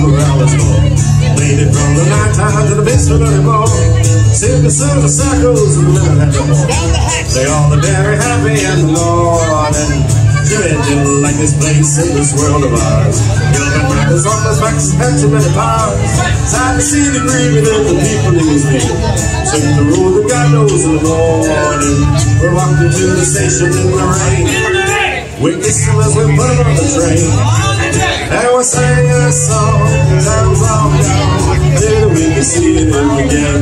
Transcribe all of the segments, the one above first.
morale is low. Waited from the night time to the basement of the ball. Simply some of the cycles and living at the home. They all are very happy and the Lord and Jimmy didn't like this place in this world of ours. Gilbert Brothers on his backs had too many powers. Sad to see the grieving and the people he was meeting. Took the road that God knows in the morning. We're walking to the station in the rain. We kissed him as we put him on the train. And we sang a song, times long gone, till we can see it again.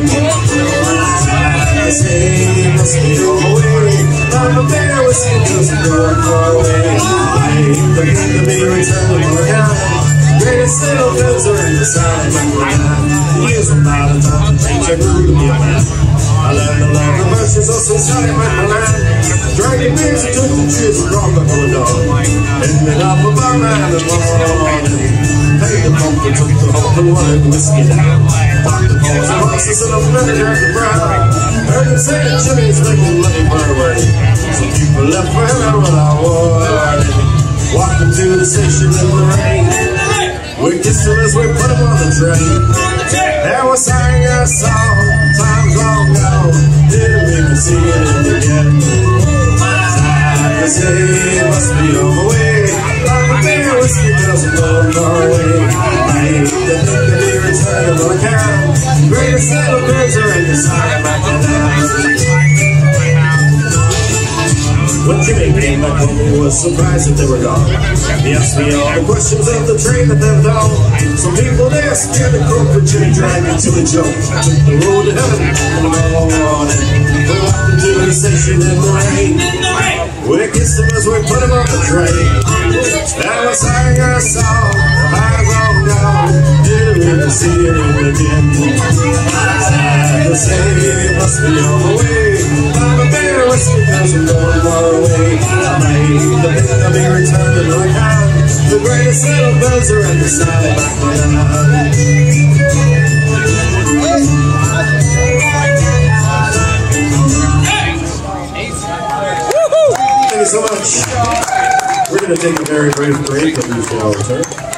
I say, must be on the way. I'm there with you, just going far away. I ain't the thing to be returned on account. Greatest little girls are in the side of my mind. Years of not a time to change, I grew to be a man. I learned to love the mercies of society, MacLennane. Dragging beers and took the cheers and brought back on the dog. Ended up a barman in the morning. Paid the pump and took the hope and wanted whiskey down. Walked the balls and horses and I'm ready to the brown. Heard him say that Jimmy's making money for away. Some people left for him and what I wanted. Walked him to the station in the rain. We kissed him as we put him on the train. And we sang a song, times long gone, till we could see it again. Sad to say it must be on the way. Like a beer whiskey doesn't go far away. I ain't the thing to be returned on account. Greatest little girls are in the side back in the house. When Jimmy came back home, he was surprised that they were gone. He asked me all the questions of the train that they've done. Some people there scared the croak, but Jimmy dragged me to the joke. I took the road to heaven in the morning. We walked into the station in the rain. We kissed him as we put him on the train. And we sang our song, eyes all gone, till we could see it again. Sad to say it must be on the way. I'm a bear whiskey doesn't go far away. I ain't the thing to be returned to the account. The greatest little birds are in the side back on the line. Thank you so much. We're going to take a very brief break and we shall return.